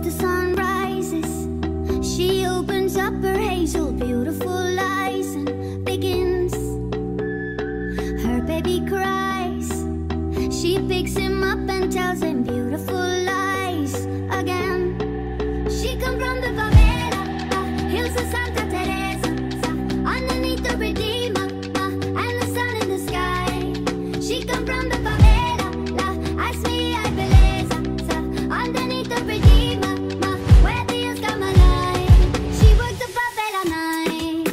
the sun rises, she opens up her hazel, beautiful eyes and begins. Her baby cries. She picks him up and tells him beautiful lies again. She come from the favela, hills of Santa Teresa, underneath the Redeemer, and the sun in the sky. She come from the favela, ask me I beleza-za, underneath the Redeemer, where the hills come alive. She works the favela night.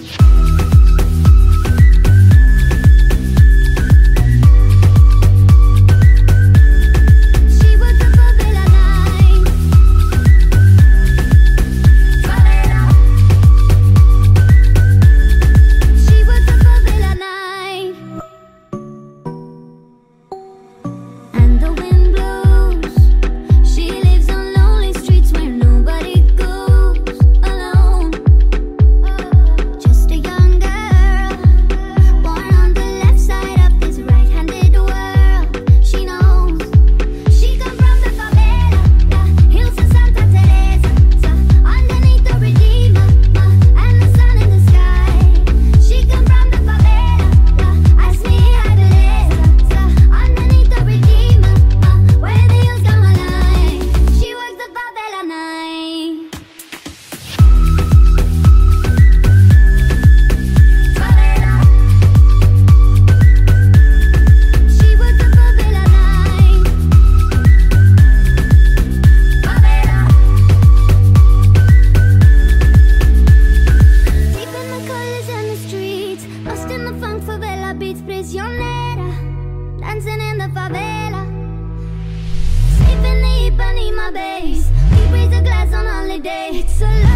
She works the favela night. Favela. She works the favela night. And the wind blows. She lives on lonely streets where nobody goes alone. Just a young girl, born on the left side of this right-handed world. She knows. She come from the favela, hills of Santa Teresa, underneath the Redeemer, and the sun in the sky. She come from the favela, ask me I beleza-za, underneath the Redeemer, where the hills come alive. She works the favela night. Favela. She works the favela night. Favela. Deep in the colors and the streets, lost in the funk, favela beats, prisionera, dancing in the favela. Sleep in the Ipanema base, we raise a glass on holiday. It's a